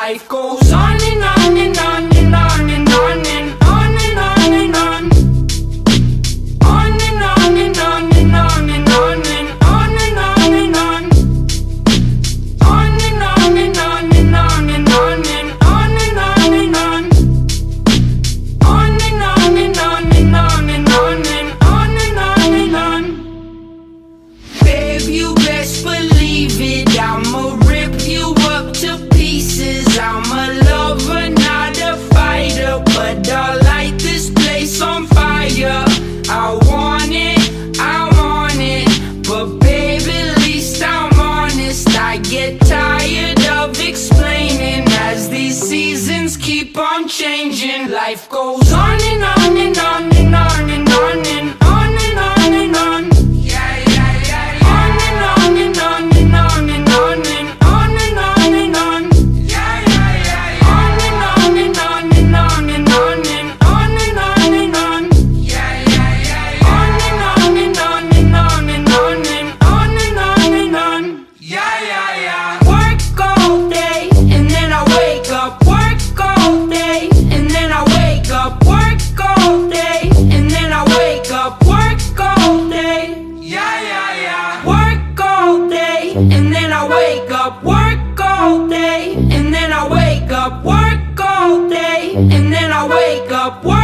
life goes on and on and on and on and on and on and on and on. On and on and on and on and on and on and on and on. On and on and on and on and on and on and on and on. On and on and on and on and on and on and on and on. Babe, you best believe it, I'ma rip you up to pieces. I'm a lover, not a fighter, but I'll light this place on fire. I want it, but baby, at least I'm honest. I get tired of explaining as these seasons keep on changing. Life goes on and on and on and on and on and on and on and on. Yeah, yeah, yeah, yeah. On and on and on and on and on and on and on and on. Yeah, yeah, yeah, yeah. On and on and on and on and on and on and on and on. Yeah, yeah, yeah, yeah. On and on and on and on and on and on and on and on. Yeah, yeah, yeah. Work all day and then I wake up. Work all day and then I wake up. Work all day and then I wake up. Work all day. Yeah, yeah, yeah. Work all day and then I wake up. Work all day and then I wake up. Work all day and then I wake up.